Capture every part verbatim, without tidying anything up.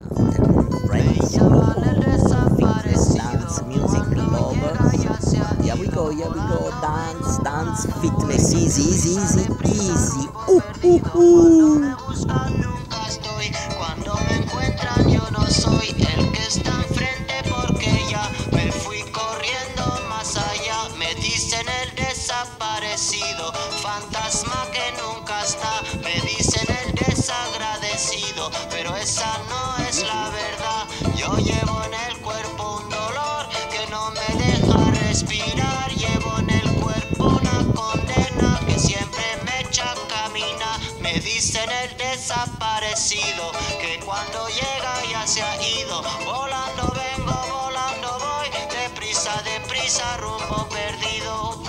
friends, fitness, dance, music lovers. Here we go, here we go, dance, dance, fitness, easy, easy, easy, easy. Uh, uh, uh. Nunca estoy cuando me encuentran, yo no soy el que está enfrente porque ya me fui corriendo más allá. Me dicen el desaparecido, fantasma que nunca está. Me dicen el desagradecido, pero esa no es la verdad. Yo llevo en el cuerpo un dolor que no me deja respirar. Llevo en el cuerpo una condena que siempre me echa a caminar. Me dicen el desaparecido, que cuando llega ya se ha ido. Volando vengo, volando voy, deprisa, deprisa, rumbo perdido.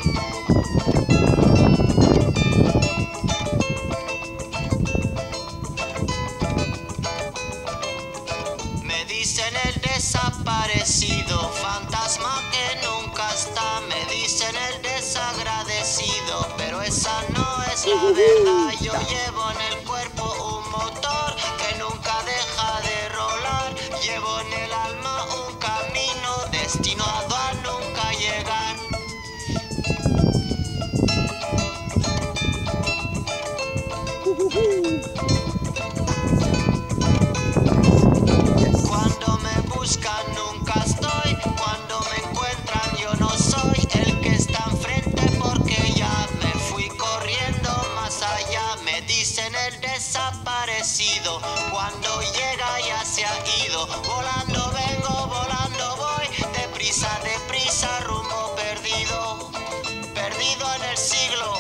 Me dicen el desaparecido, fantasma que nunca está. Me dicen el desagradecido, pero esa no es la verdad. Yo llevo en el cuerpo un motor que nunca deja de rolar. Llevo en el alma un camino destinado a nunca llegar. Cuando me buscan nunca estoy, cuando me encuentran yo no soy el que está enfrente porque ya me fui corriendo más allá. Me dicen el desaparecido, cuando llega ya se ha ido. Volando vengo, volando voy, deprisa, deprisa, rumbo perdido. Perdido en el siglo,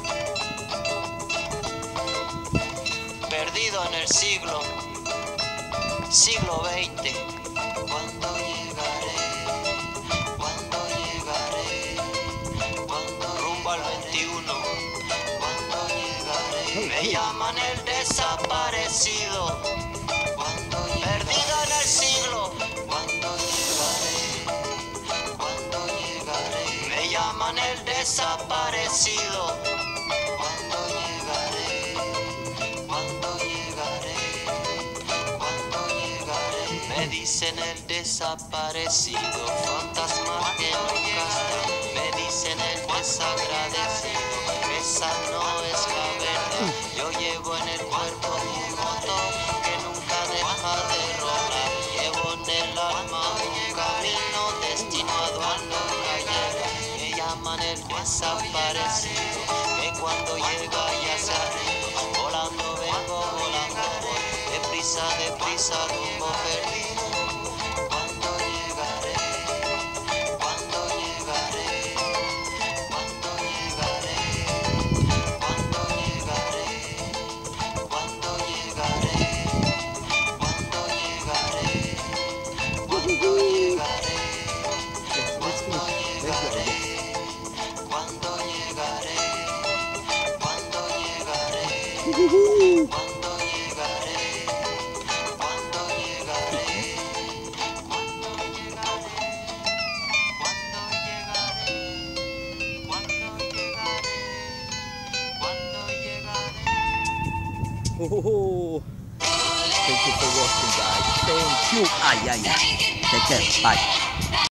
perdido en el siglo, siglo veinte. ¿Cuándo llegaré? ¿Cuándo llegaré? ¿Cuándo rumbo al veintiuno? ¿Cuándo llegaré? Me llaman el desaparecido. ¿Cuándo perdido en el siglo? ¿Cuándo llegaré? ¿Cuándo llegaré? Me llaman el desaparecido. ¿Cuándo llegaré? ¿Cuándo llegaré? ¿Cuándo llegaré? Me dicen el desaparecido, fantasma que nunca está. Me dicen el desagradecido, esa no es la verdad. Yo llevo en el cuerpo un motor que nunca deja de rolar. Llevo en el alma un camino destinado a nunca llegar. Me llaman el desaparecido, que cuando llega ya se ha ido. Volando vengo, volando voy, deprisa, deprisa, rumbo perdido. ¿Cuándo llegaré? ¿Cuándo llegaré? ¿Cuándo llegaré? ¿Cuándo llegaré? ¿Cuándo llegaré? ¿Cuándo llegaré? ¿Cuándo llegaré? ¿Cuándo llegaré? ¿Cuándo llegaré? ¿Cuándo llegaré? ¿Cuándo llegaré? ¿Cuándo llegaré? ¿Cuándo llegaré? ¿Cuándo llegaré? ¿Cuándo llegaré? ¿Cuándo llegaré? Oh, thank you for watching, guys. Thank you. Ay, ay, ay. Take care. Bye.